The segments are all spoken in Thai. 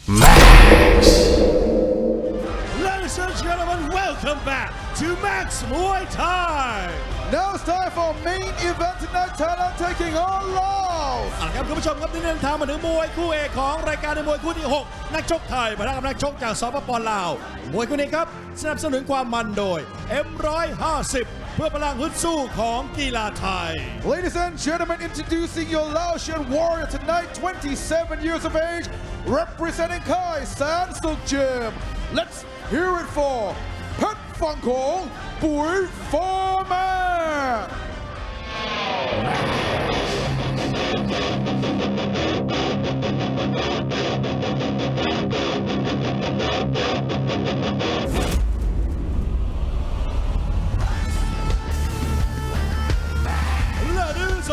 Max. Ladies and gentlemen, welcome back to Max Muay Thai. Now it's time for main event tonight. Thailand taking on Laos. ครับคุณผู้ชมครับนี่เดินทางมาถึงมวยคู่เอกของรายการในมวยคู่ที่ 6 นักชกไทยปะทะกับนักชกจากสปป.ลาวมวยคู่นี้ครับสนับสนุนความมันโดย M150 เพื่อพลังฮึดสู้ของกีฬาไทย Ladies and gentlemen, introducing your Laotian warrior tonight, 27 years of age, representing Khai San Suk Gym. Let's hear it for Phet Phangkhong Bui Foreman. Ladies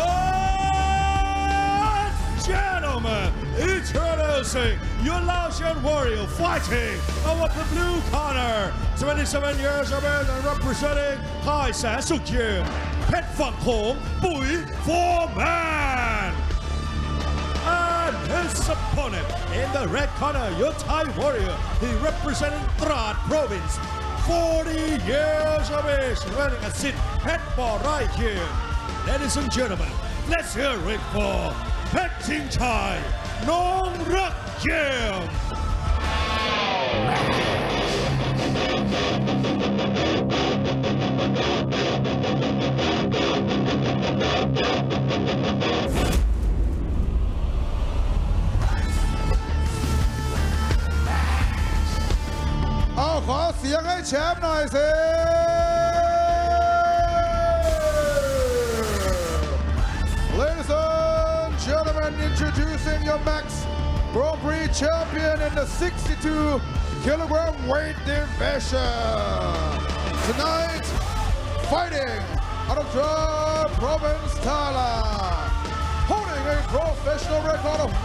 and gentlemen, introducing your Laotian warrior fighting over the blue corner, 27 years of age and representing Khai San Suk Gym, Phet Phangkhong Bui Foreman. And his opponent in the red corner, your Thai warrior, he representing Trat Province, 40 years of age, running a sit Phet Borai Gym. Ladies and gentlemen, let's hear it for Phet Chingchai Nong Rak Gym. เอาขอเสียงให้แชมป์หน่อยสิ Ladies and gentlemen, introducing your Max Grand Prix champion in the 62-kilogram weight division. Tonight, fighting out of Trat Province, Thailand, holding a professional record of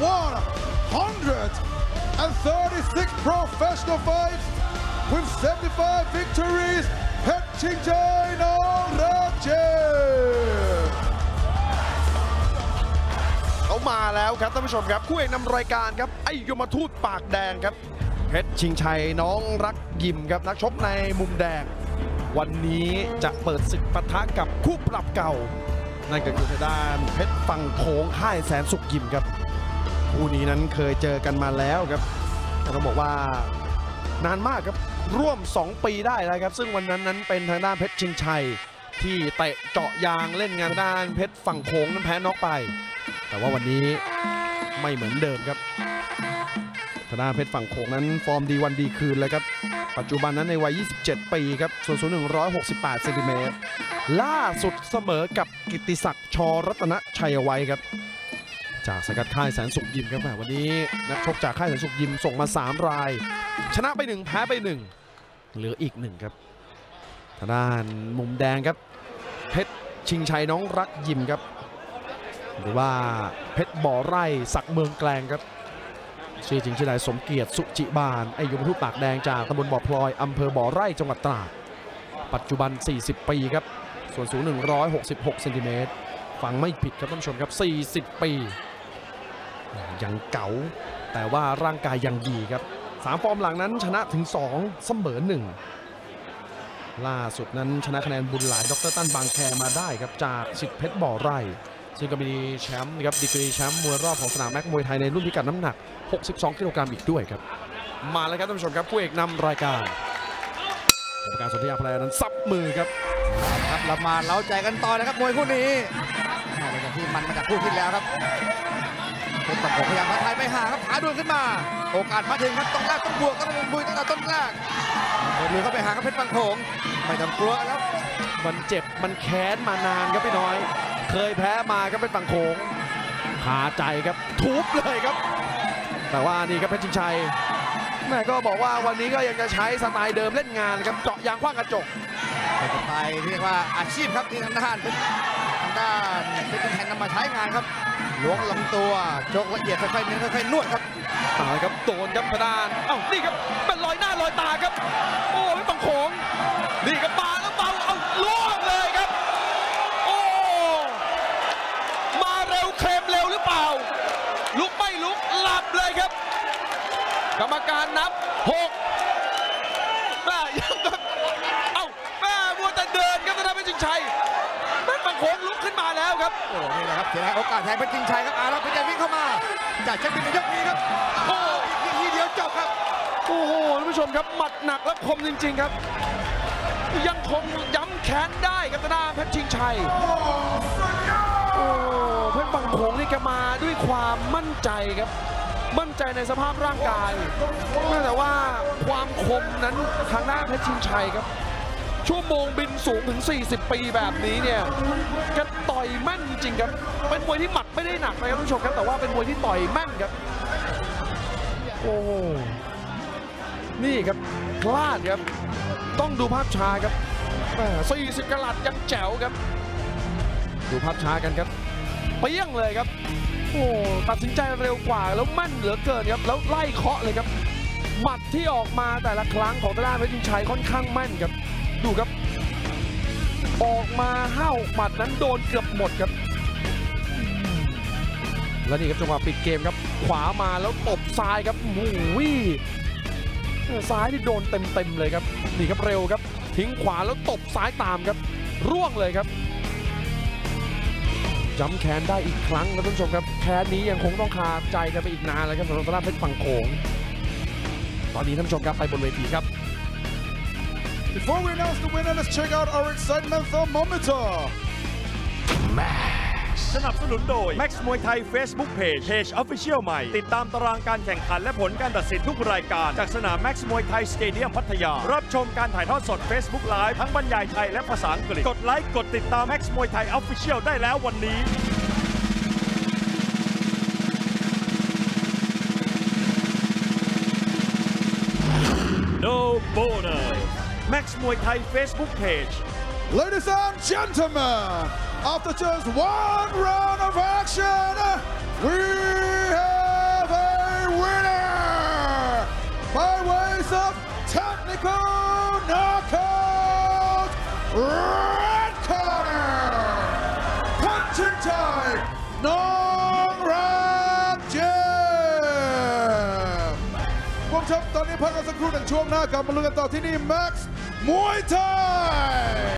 136 professional fights with 75 victories, Phet Chingchai Nong Rak Gym. เขามาแล้วครับท่านผู้ชมครับคู่เอกนำรายการครับไอ้ยมทูตปากแดงครับเพชรชิงชัยน้องรักยิมครับนักชกในมุมแดงวันนี้จะเปิดศึกปะทะกับคู่ปรับเก่านั่นก็คือทางด้านเพชรฝั่งโขงค่ายแสนสุขยิมครับคู่นี้นั้นเคยเจอกันมาแล้วครับต้องบอกว่านานมากครับร่วม2 ปีได้แล้วครับซึ่งวันนั้นเป็นทางด้านเพชรชิงชัยที่เตะเจาะยางเล่นงานด้านเพชรฝั่งโขงนั้นแพ้น็อกไปแต่ว่าวันนี้ไม่เหมือนเดิมครับทางด้านเพชรฝั่งโขงนั้นฟอร์มดีวันดีคืนเลยครับปัจจุบันนั้นในวัย 27 ปีครับส่วนสูง 168 เซนติเมตรล่าสุดเสมอกับกิตติศักดิ์ ช.รัตนชัยไว้ครับจากสังกัดค่ายแสนสุขยิมครับวันนี้นักชกจากค่ายแสนสุขยิมส่งมา3 รายชนะไป1แพ้ไป1เหลืออีก1ครับทางด้านมุมแดงครับเพชรชิงชัยน้องรักยิมครับหรือว่าเพชรบ่อไร่ศักดิ์เมืองแกลงครับชื่อจริงชื่อนายสมเกียรติสุจิบาลไอ้ยมทูตปากแดงจากตำบลบ่อพลอยอำเภอบ่อไร่จังหวัดตราดปัจจุบัน40 ปีครับส่วนสูง166 เซนติเมตรฟังไม่ผิดครับท่านผู้ชมครับ40 ปียังเก๋าแต่ว่าร่างกายยังดีครับ3 ฟอร์มหลังนั้นชนะถึง2เสมอ1ล่าสุดนั้นชนะคะแนนบุญหลายดร.ตั้นบางแคมาได้ครับจากสิทธิ์เพชรบ่อไร่ซึ่งก็มีแชมป์นะครับดีกรีแชมป์มวยรอบของสนามแม็กมวยไทยในรุ่นพิกัดน้ำหนัก62 กิโลกรัมอีกด้วยครับมาแล้วครับท่านผู้ชมครับคู่เอกนำรายการกรรมการสนธิยาแพรนั้นซับมือครับเรามาเล้าใจกันต่อนะครับมวยคู่นี้หลังจากที่มันมาจากคู่ที่แล้วครับเพชรฝั่งโขงพยายามท้าทายไปหาครับหาดวลขึ้นมาโอกาสมาถึงครับต้องแรกต้องบวกต้องบุยตั้งแต่ต้นแรกเดินเข้าไปหาครับเพชรฝั่งโขงไม่ต้องกลัวแล้วมันเจ็บมันแค้นมานานครับพี่น้อยเคยแพ้มาก็เป็นฝั่งโขงคาใจครับทุบเลยครับแต่ว่านี่ครับเพชรชิงชัยแม่ก็บอกว่าวันนี้ก็ยังจะใช้สไตล์เดิมเล่นงานครับเจาะยางขว้างกระจกเป็นสไตล์เรียกว่าอาชีพครับที่ทางด้านเป็นชิงชัยนำมาใช้งานครับล้วงลำตัวโจกละเอียดค่อยๆเน้นค่อยๆนวดครับตายครับโดนครับทางด้านนี่ครับเป็นรอยหน้ารอยตาครับโอ้ยฝั่งโขงนี่ครับปาแล้วเบาล่วงเลยครับโอ้มาเร็วเคลมเร็วหรือเปล่าลุกไม่ลุกหลับเลยครับกรรมการนับ6ยังครับแม่มัวแต่เดินครับธนาเพชรชิงชัยเพชรฝั่งโขงลุกขึ้นมาแล้วครับโอ้นี่แหละครับเสียดายโอกาสแทนเพชรชิงชัยครับแล้วเพชรวิ่งเข้ามาจากเช็คบินในยกนี้ครับโอ้อีกทีเดียวจบครับโอ้โหท่านผู้ชมครับหมัดหนักและคมจริงๆครับยังคงย้ำแค้นได้ครับธนาเพชรชิงชัยโอ้เพชรฝั่งโขงนี่แกมาด้วยความมั่นใจครับมั่นใจในสภาพร่างกายแต่ว่าความคมนั้นทางหน้าเพชรชิงชัยครับชั่วโมงบินสูงถึง40 ปีแบบนี้เนี่ยแกต่อยแม่นจริงครับเป็นมวยที่หมัดไม่ได้หนักนะครับท่านผู้ชมครับแต่ว่าเป็นมวยที่ต่อยแม่นครับโอ้นี่ครับพลาดครับต้องดูภาพช้าครับ40 กะรัตยังแจ๋วครับดูภาพช้ากันครับเปี้ยงเลยครับโอ้ตัดสินใจเร็วกว่าแล้วแม่นเหลือเกินครับแล้วไล่เคาะเลยครับหมัดที่ออกมาแต่ละครั้งของทางด้านเพชรชิงชัยค่อนข้างแม่นครับดูครับออกมา5-6 หมัดนั้นโดนเกือบหมดครับแล้วนี่ครับจังหวะปิดเกมครับขวามาแล้วตบซ้ายครับโอ้โหซ้ายที่โดนเต็มเลยครับนี่ครับเร็วครับทิ้งขวาแล้วตบซ้ายตามครับร่วงเลยครับจำแค้นได้อีกครั้งครับท่านผู้ชมครับแค้นนี้ยังคงต้องคาใจกันไปอีกนานเลยครับสำหรับทางด้านเพชรฝั่งโขงตอนนี้ท่านผู้ชมครับไปบนเวทีครับ Before we announce the winner, let's check out our excitement thermometer. สนับสนุนโดย Max มวยไทย Facebook Page Official ใหม่ติดตามตารางการแข่งขันและผลการตัดสินทุกรายการจากสนาม Max มวยไทยสเตเดียมพัทยารับชมการถ่ายทอดสด Facebook Live ทั้งบรรยายไทยและภาษาอังกฤษกดไลค์กดติดตาม Max มวยไทย Official ได้แล้ววันนี้ No Border Max มวยไทย Facebook Page Ladies and gentlemen, after just one round of action, we have a winner by ways of technical knockout. Red corner, punching time, Nong Jam. ผมครับตอนนี้พักกันสักครู่หนึ่งช่วงหน้ากลับมาลุ้นกันต่อที่นี่ Max มวยไทย